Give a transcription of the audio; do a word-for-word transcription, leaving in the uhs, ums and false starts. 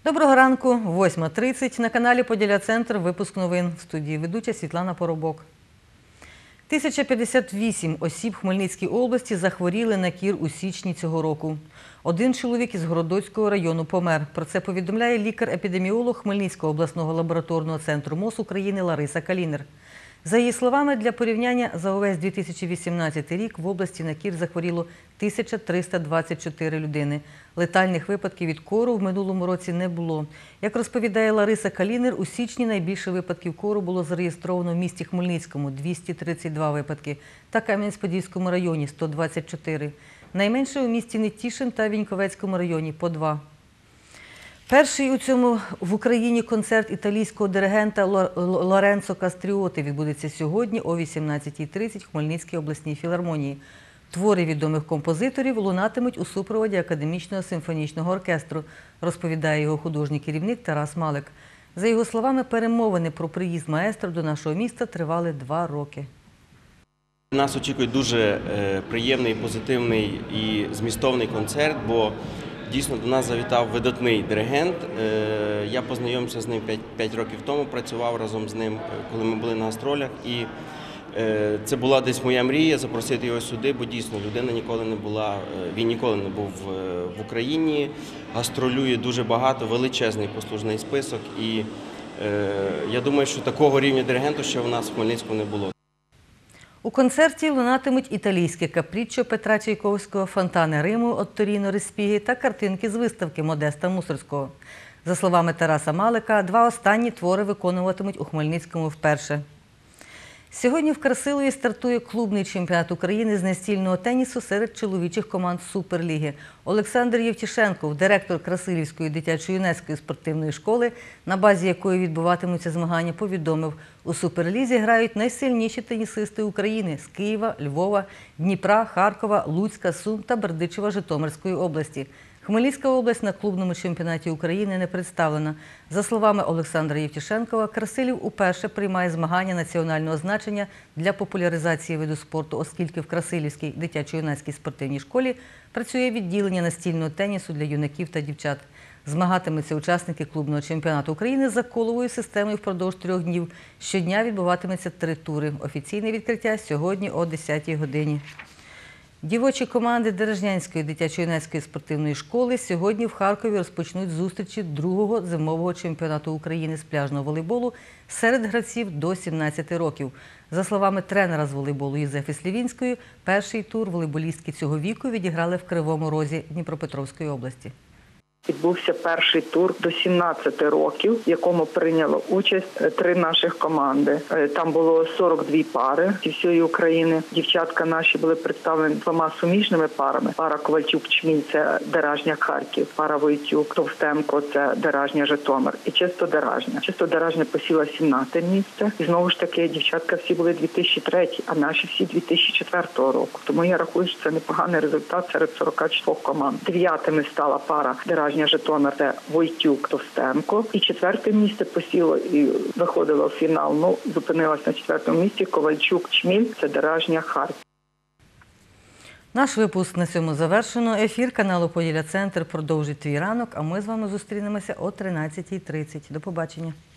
Доброго ранку, восьма тридцять. На каналі Поділля-Центр. Випуск новин. В студії ведуча Світлана Поробок. тисяча п'ятдесят вісім осіб в Хмельницькій області захворіли на кір у січні цього року. Один чоловік із Городоцького району помер. Про це повідомляє лікар-епідеміолог Хмельницького обласного лабораторного центру МОЗ України Лариса Калінер. За її словами, для порівняння, за увесь дві тисячі вісімнадцятий рік в області на кір захворіло тисяча триста двадцять чотири людини. Летальних випадків від кору в минулому році не було. Як розповідає Лариса Калінер, у січні найбільше випадків кору було зареєстровано в місті Хмельницькому – двісті тридцять два випадки та Кам'янець-Подільському районі – сто двадцять чотири. Найменше у місті Нетішин та Віньковецькому районі – по два. Перший у цьому в Україні концерт італійського диригента Лоренцо Кастріоти відбудеться сьогодні о вісімнадцятій тридцять в Хмельницькій обласній філармонії. Твори відомих композиторів лунатимуть у супроводі академічного симфонічного оркестру, розповідає його художній керівник Тарас Малик. За його словами, перемовини про приїзд маестро до нашого міста тривали два роки. Нас очікує дуже приємний, позитивний і змістовний концерт, бо дійсно до нас завітав видатний диригент. Я познайомився з ним п'ять років тому, працював разом з ним, коли ми були на гастролях. І це була десь моя мрія запросити його сюди, бо дійсно людина ніколи не була, він ніколи не був в Україні, гастролює дуже багато, величезний послужний список. І я думаю, що такого рівня диригенту ще в нас в Хмельницькому не було. У концерті лунатимуть італійське капріччо Петра Чайковського, фонтани Риму Отторіно Респігі та картинки з виставки Модеста Мусорського. За словами Тараса Малика, два останні твори виконуватимуть у Хмельницькому вперше. Сьогодні в Красилові стартує клубний чемпіонат України з настільного тенісу серед чоловічих команд Суперліги. Олександр Євтішенков, директор Красилівської дитячо-юнацької спортивної школи, на базі якої відбуватимуться змагання, повідомив, у Суперлізі грають найсильніші тенісисти України з Києва, Львова, Дніпра, Харкова, Луцька, Сум та Бердичева Житомирської області. Хмельницька область на клубному чемпіонаті України не представлена. За словами Олександра Євтішенкова, Красилів уперше приймає змагання національного значення для популяризації виду спорту, оскільки в Красилівській дитячо-юнацькій спортивній школі працює відділення настільного тенісу для юнаків та дівчат. Змагатимуться учасники клубного чемпіонату України за коловою системою впродовж трьох днів. Щодня відбуватиметься три тури. Офіційне відкриття сьогодні о десятій годині. Дівочі команди Деражнянської дитячо-юнацької спортивної школи сьогодні в Харкові розпочнуть зустрічі другого зимового чемпіонату України з пляжного волейболу серед гравців до сімнадцяти років. За словами тренера з волейболу Єзефи Слівінської, перший тур волейболістки цього віку відіграли в Кривому Розі Дніпропетровської області. Відбувся перший тур до сімнадцяти років, в якому прийняло участь три наших команди. Там було сорок дві пари зі всієї України. Дівчатка наші були представлені двома суміжними парами. Пара Ковальчук-Чміль – це Деражня Харків, пара Войтюк-Товстенко – це Деражня Житомир і Чисто Деражня. Чисто Деражня посіла сімнадцяте місце. І знову ж таки, дівчатка всі були дві тисячі третій, а наші всі дві тисячі четвертого року. Тому я рахую, що це непоганий результат серед сорока чотирьох команд. Дев'ятими стала пара Деражня Житомир – це Войтюк-Товстенко. І четверте місце посіло і виходило в фінал. Ну, зупинилась на четвертому місці Ковальчук-Чміль – це Деражня Харків. Наш випуск на цьому завершено. Ефір каналу Поділля-Центр продовжить твій ранок, а ми з вами зустрінемося о тринадцятій тридцять. До побачення.